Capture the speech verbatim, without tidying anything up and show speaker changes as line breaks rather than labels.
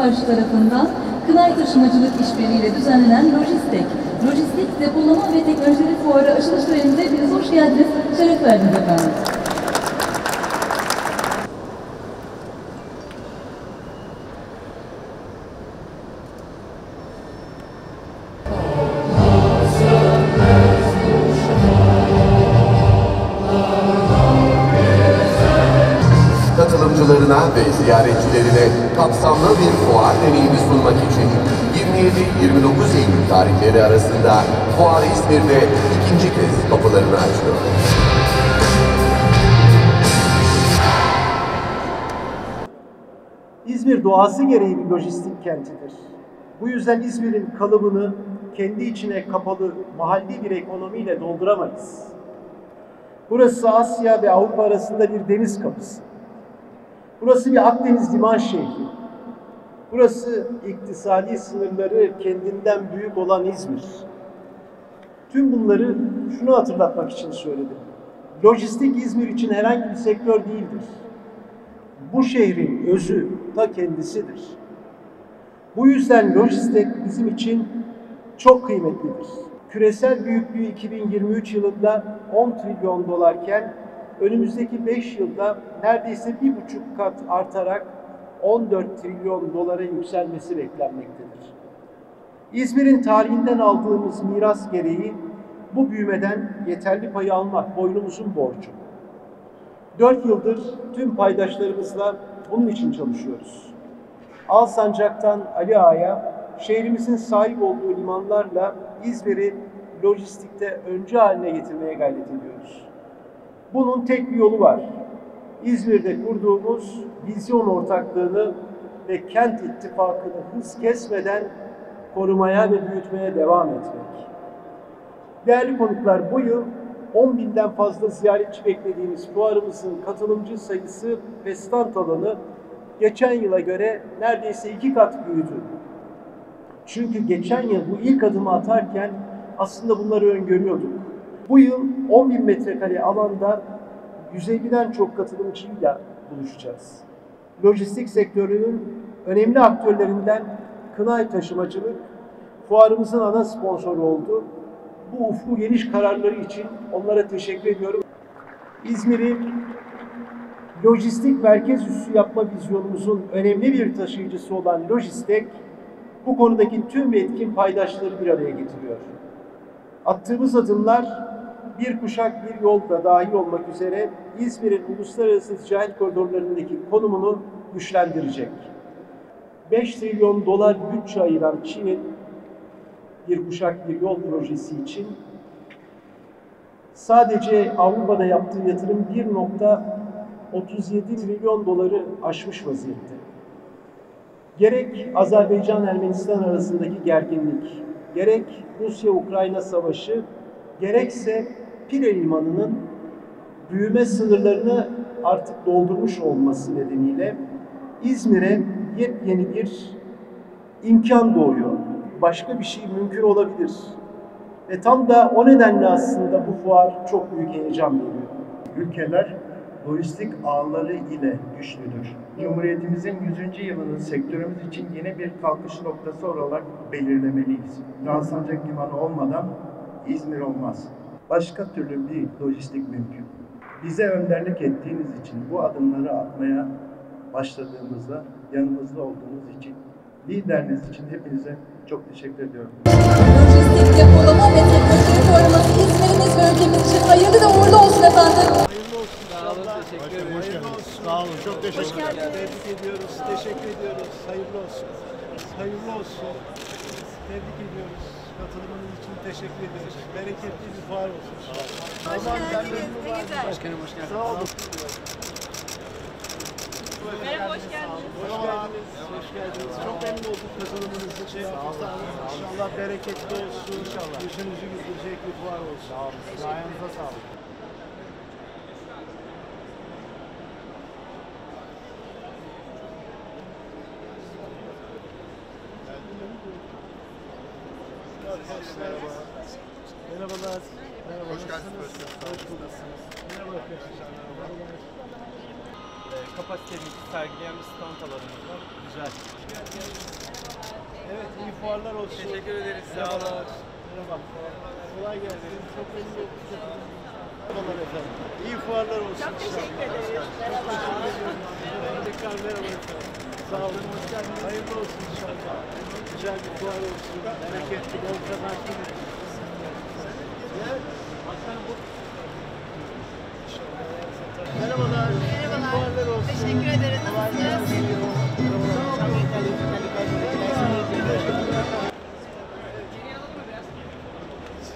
Karşı tarafından Kınay Taşımacılık İşbirliği'yle düzenlenen Lojistek, Lojistik Depolama ve Teknolojileri Fuarı açılış töreninde hepiniz hoş geldiniz, şeref verdiniz efendim.
Katılımcılarına ve ziyaretçilerine kapsamlı bir fuar deneyimi sunmak için yirmi yedi yirmi dokuz Eylül tarihleri arasında Fuar İzmir'de ikinci kez kapılarını açıyor.
İzmir doğası gereği bir lojistik kentidir. Bu yüzden İzmir'in kalıbını kendi içine kapalı mahalli bir ekonomiyle dolduramayız. Burası Asya ve Avrupa arasında bir deniz kapısı. Burası bir Akdeniz liman şehri. Burası iktisadi sınırları kendinden büyük olan İzmir. Tüm bunları şunu hatırlatmak için söyledim. Lojistik İzmir için herhangi bir sektör değildir. Bu şehrin özü ta kendisidir. Bu yüzden lojistik bizim için çok kıymetlidir. Küresel büyüklüğü iki bin yirmi üç yılında on trilyon dolarken önümüzdeki beş yılda neredeyse bir buçuk kat artarak on dört trilyon dolara yükselmesi beklenmektedir. İzmir'in tarihinden aldığımız miras gereği bu büyümeden yeterli payı almak boynumuzun borcu. Dört yıldır tüm paydaşlarımızla bunun için çalışıyoruz. Alsancak'tan Ali Ağa'ya, şehrimizin sahip olduğu limanlarla İzmir'i lojistikte öncü haline getirmeye gayret ediyoruz. Bunun tek bir yolu var. İzmir'de kurduğumuz vizyon ortaklığını ve kent ittifakını hız kesmeden korumaya ve büyütmeye devam etmek. Değerli konuklar, bu yıl on binden fazla ziyaretçi beklediğimiz fuarımızın katılımcı sayısı ve stand alanı geçen yıla göre neredeyse iki kat büyüdü. Çünkü geçen yıl bu ilk adımı atarken aslında bunları öngörüyorduk. Bu yıl on bin metrekare alanda yüz elliden çok katılımcıyla buluşacağız. Lojistik sektörünün önemli aktörlerinden Kınay Taşımacılık, fuarımızın ana sponsoru oldu. Bu ufku geniş kararları için onlara teşekkür ediyorum. İzmir'i lojistik merkez üssü yapma vizyonumuzun önemli bir taşıyıcısı olan Lojistek, bu konudaki tüm etkin paydaşları bir araya getiriyor. Attığımız adımlar bir kuşak bir yolda dahil olmak üzere İzmir'in uluslararası ticaret koridorlarındaki konumunu güçlendirecek. beş trilyon dolar bütçe ayıran Çin'in bir kuşak bir yol projesi için sadece Avrupa'da yaptığı yatırım bir nokta otuz yedi trilyon doları aşmış vaziyette. Gerek Azerbaycan-Ermenistan arasındaki gerginlik, gerek Rusya-Ukrayna savaşı, gerekse Pire Limanı'nın büyüme sınırlarını artık doldurmuş olması nedeniyle İzmir'e yepyeni bir imkan doğuyor. Başka bir şey mümkün olabilir. Ve tam da o nedenle aslında bu fuar çok büyük heyecan veriyor.
Ülkeler lojistik ağları ile güçlüdür. Cumhuriyetimizin yüzüncü yılını sektörümüz için yeni bir kalkış noktası olarak belirlemeliyiz. Alsancak Limanı olmadan İzmir olmaz. Başka türlü bir lojistik mümkün. Bize önderlik ettiğiniz için, bu adımları atmaya başladığımızda yanımızda olduğunuz için, lideriniz için hepinize çok teşekkür ediyorum.
Lojistik depolama ve teknolojileri fuarımız İzmir'imiz ve ülkemiz için hayırlı ve uğurlu olsun efendim.
Hayırlı olsun.
Sağ olun, teşekkür ederim.
Hayırlı olsun.
Sağ olun, çok teşekkür ederim.
Tebrik ediyoruz, teşekkür ediyoruz. Hayırlı olsun. Hayırlı olsun. Tebrik ediyoruz. Katılımınız için teşekkür ediyoruz. Bereketli bir fuar olsun.
Hoş geldiniz, ne güzel.
Başkanım hoş geldiniz.
Sağ olun.
Merhaba, hoş geldiniz.
Hoş geldiniz. Hoş geldiniz. Çok memnun olduk katılımınız için. Sağ olun. İnşallah bereketli olsun. İnşallah. Yüzünüzü güldürecek bir fuar olsun. Sağ olun. Ayağınıza sağlık. Merhaba. Merhabalar. Merhaba.
Hoş geldiniz.
Hoş bulduk. Merhaba arkadaşlar. Merhabalar.
kapasitemizi sergileyen bir stand alanımız var. Güzel.
Evet, iyi fuarlar olsun.
Teşekkür ederiz. Sağ
Merhabalar.
olun.
Merhaba. Kolay gelsin. Çok memnun oldum. Merhabalar efendim. İyi fuarlar olsun.
Çok teşekkür ederiz. Merhaba.
Tekrar merhaba efendim. Sağ olun. Hoş geldiniz. Hayırlı olsun inşallah. Güzel bir fuar olsun. Bereketli, bol kazançlı. Merhabalar.
Merhabalar.
İyi fuarlar olsun.
Teşekkür ederiz.
Kolay
Nasılsınız?
gelsin.